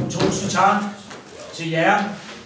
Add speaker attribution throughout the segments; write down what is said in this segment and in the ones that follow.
Speaker 1: Tusind tak til jer.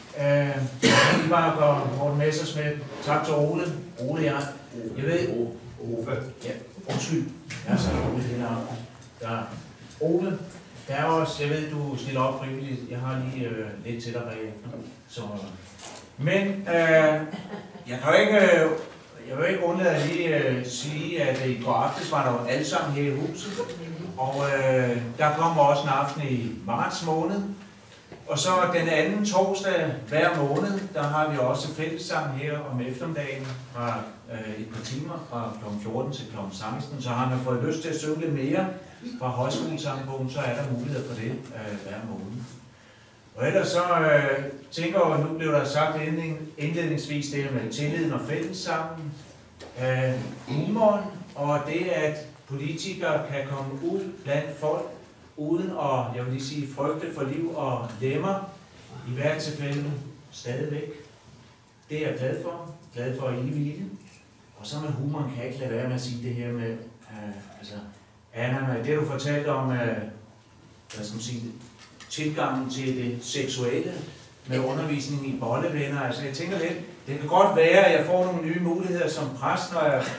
Speaker 1: Morten Messerschmidt. Tak til Ole. Ole, jeg ved... Ove. Ja, undskyld. Jeg har sagt Ole hele aften. Der Ole, der er også... Jeg ved, du stiller op frivilligt. Jeg har lige lidt til dig bagefter. Så... Men jeg vil ikke undlade at lige sige, at i går aftes var der jo alle sammen her i huset. Og der kommer også en aften i marts måned. Og så den anden torsdag hver måned, der har vi også fællessang her om eftermiddagen fra et par timer, fra kl. 14 til kl. 16. Så har man fået lyst til at synge lidt mere fra højskolesangbogen, så er der mulighed for det hver måned. Og ellers så tænker jeg, nu blev der sagt indledningsvis det her med tilliden og fællessangen, humoren og det, at politikere kan komme ud blandt folk, uden at, jeg vil lige sige, frygte for liv og lemmer, i hvert tilfælde stadigvæk. Det er jeg glad for at I vil. Og så med humoren kan jeg ikke lade være med at sige det her med, Anna, det du fortalte om, hvad skal man sige, tilgangen til det seksuelle med undervisning i bollevenner. Altså jeg tænker lidt, det kan godt være, at jeg får nogle nye muligheder som præst, når jeg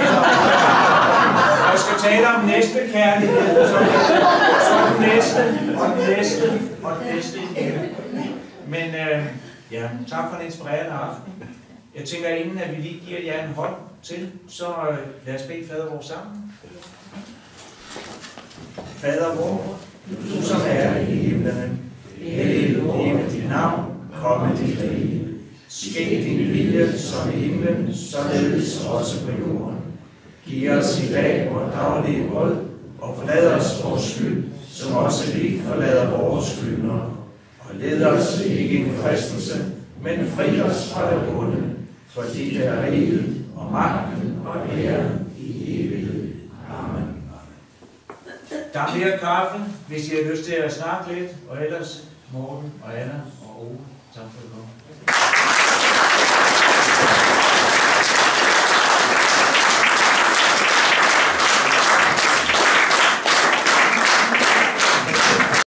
Speaker 1: skal tale om næstekærlighed, så den næste og den næste igen. Men ja, tak for en inspirerende aften. Jeg tænker, inden at vi lige giver jer en hånd til, så lad os bede fader vor sammen. Fader vor, du som er i himlen, helliget blive dit navn, komme dit rige. Ske din vilje som i himlen, således også på jorden. Giv os i dag vores daglige brød, og forlad os vores skyld, som også vi forlader vores skyldnere. Og led os ikke i en fristelse, men fri os fra det onde, fordi det er riget og magten og æren i evighed. Amen. Der er mere kaffe, hvis I har lyst til at snakke lidt, og ellers Morten og Anna og Ove. Tak for det.